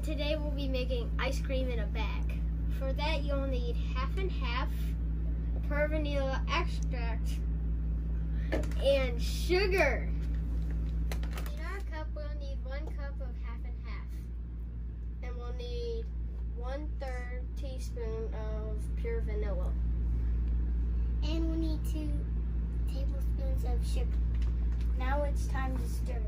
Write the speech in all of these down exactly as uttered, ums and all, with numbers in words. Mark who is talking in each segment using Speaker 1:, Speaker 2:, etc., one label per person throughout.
Speaker 1: today we'll be making ice cream in a bag. For that you'll need half and half pure vanilla extract and sugar. In our cup we'll need one cup of half and half. And we'll need one third teaspoon of pure vanilla.
Speaker 2: And we'll need two tablespoons of sugar. Now it's time to stir.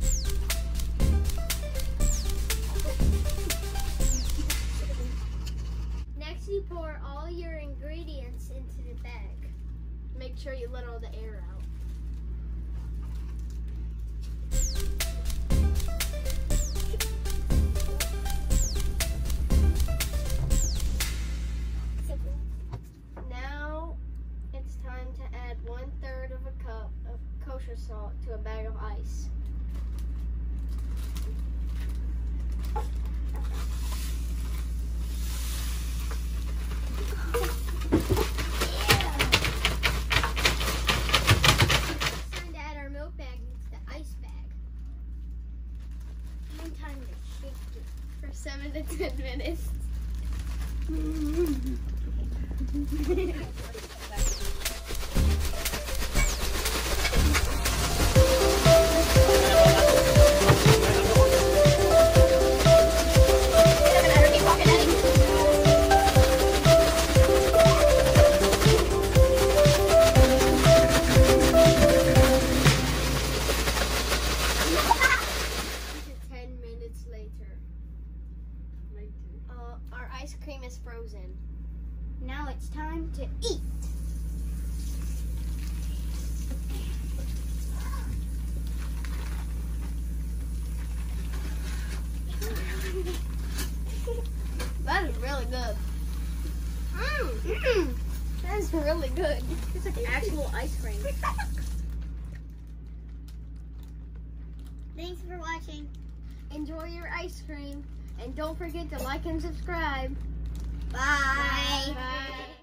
Speaker 1: Next you pour all your ingredients into the bag. Make sure you let all the air out. Now it's time to add one third of a cup of kosher salt to a bag of ice.
Speaker 2: Time to shake it
Speaker 1: for seven to ten minutes. Uh, our ice cream is frozen.
Speaker 2: Now it's time to eat.
Speaker 1: That is really good. Mmm, mmm, that is really good. It's like actual ice cream.
Speaker 2: Thanks for watching.
Speaker 1: Enjoy your ice cream. And don't forget to like and subscribe.
Speaker 2: Bye.
Speaker 1: Bye.